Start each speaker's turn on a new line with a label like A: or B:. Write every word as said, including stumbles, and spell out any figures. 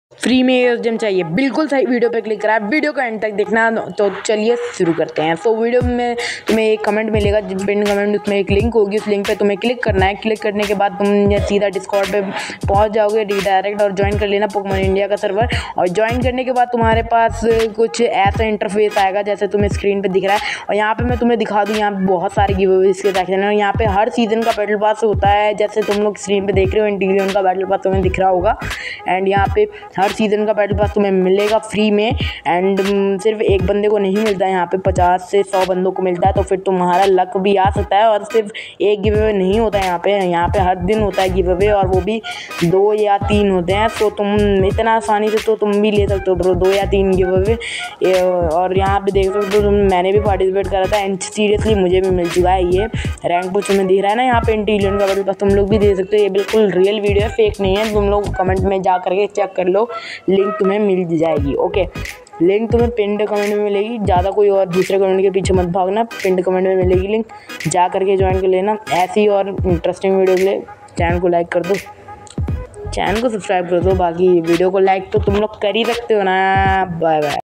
A: Free में ये gym चाहिए, बिल्कुल सही वीडियो पे क्लिक करा है। वीडियो को एंड तक देखना। तो चलिए शुरू करते हैं। तो वीडियो में तुम्हें एक कमेंट मिलेगा, पिन कमेंट, उसमें एक लिंक होगी, उस लिंक पे तुम्हें क्लिक करना है। क्लिक करने के बाद तुम सीधा डिस्कॉर्ड पे पहुंच जाओगे रीडायरेक्ट, और ज्वाइन कर लेना पोकेमॉन इंडिया का सर्वर। और ज्वाइन करने के बाद तुम्हारे पास कुछ ऐसा इंटरफेस आएगा जैसे तुम्हें स्क्रीन पर दिख रहा है। और यहाँ पर मैं तुम्हें दिखा दूँ, यहाँ पर बहुत सारे गिवअवेज के सेक्शन है। यहाँ पर हर सीज़न का बैटल पास होता है, जैसे तुम लोग स्क्रीन पर देख रहे हो इंटीरियन का बैटल पास तुम्हें दिख रहा होगा। एंड यहाँ पे हर सीज़न का बैटल पास तुम्हें मिलेगा फ्री में। एंड सिर्फ एक बंदे को नहीं मिलता है, यहाँ पे पचास से सौ बंदों को मिलता है। तो फिर तुम्हारा लक भी आ सकता है। और सिर्फ एक गिव अवे नहीं होता है यहाँ पे यहाँ पे हर दिन होता है गिव अवे, और वो भी दो या तीन होते हैं। तो तुम इतना आसानी से तो तुम भी ले सकते हो ब्रो, दो या तीन गिव अवे। और यहाँ पे देख सकते हो तुम, मैंने भी पार्टिसिपेट करा था एंड सीरियसली मुझे भी मिल चुका है ये रैंक पुश। तुम्हें दिख रहा है ना यहाँ पे इंटीरियन का बैटल पास, तुम लोग भी दे सकते हो। ये बिल्कुल रियल वीडियो है, फेक नहीं है। तुम लोग कमेंट में जा करके चेक कर लो, लिंक तुम्हें मिल जाएगी। ओके, लिंक तुम्हें पिंड कमेंट में मिलेगी। ज़्यादा कोई और दूसरे कमेंट के पीछे मत भागना, पिंड कमेंट में मिलेगी लिंक, जा करके ज्वाइन कर लेना। ऐसी और इंटरेस्टिंग वीडियो के लिए चैनल को लाइक कर दो, चैनल को सब्सक्राइब कर दो। बाकी वीडियो को लाइक तो तुम लोग कर ही सकते हो ना। Bye bye.